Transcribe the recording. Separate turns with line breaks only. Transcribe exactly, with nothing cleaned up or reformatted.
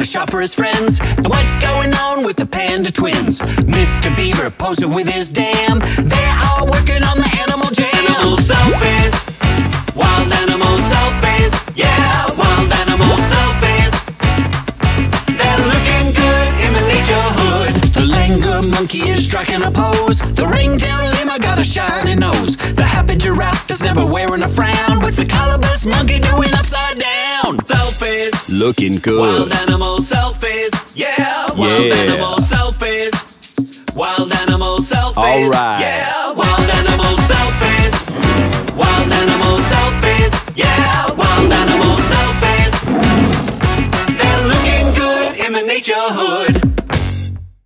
shot for his friends. And what's going on with the panda twins? Mister Beaver posing with his dam. They're all working on the animal jam. Animal selfies, wild animal selfies. Yeah, wild animal selfies. They're looking good in the nature hood. The langur monkey is striking a pose. The ringtail llama got a shiny nose. The happy giraffe is never wearing a frown. What's the colobus monkey doing upside down? Selfies,
Looking good.
wild animal selfies. Yeah, wild
Yeah.
animal selfies. Wild animal selfies.
All right.
Yeah, wild animal selfies. Wild animal selfies. Yeah, wild animal selfies. They're looking good in the nature hood.